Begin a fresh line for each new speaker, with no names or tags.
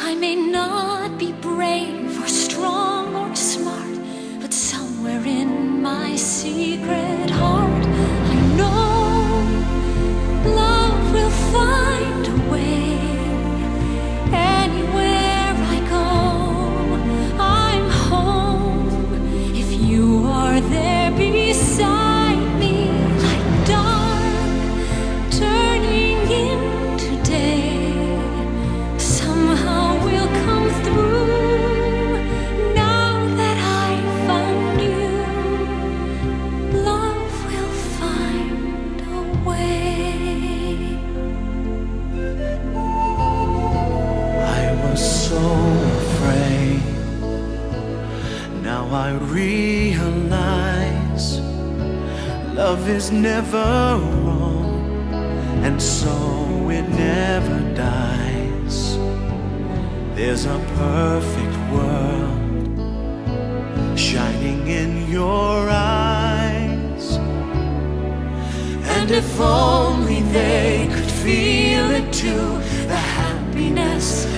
I may not be brave or strong or smart, but somewhere in my secret heart I know love will find a way. Anywhere I go, I'm home if you are there beside me, like dark turning into day. Somehow we'll come through. Now that I found you, love will find a way.
I was so afraid. Now I realize love is never wrong, and so it never dies. There's a perfect world shining in your eyes, and if only they could feel it too, the happiness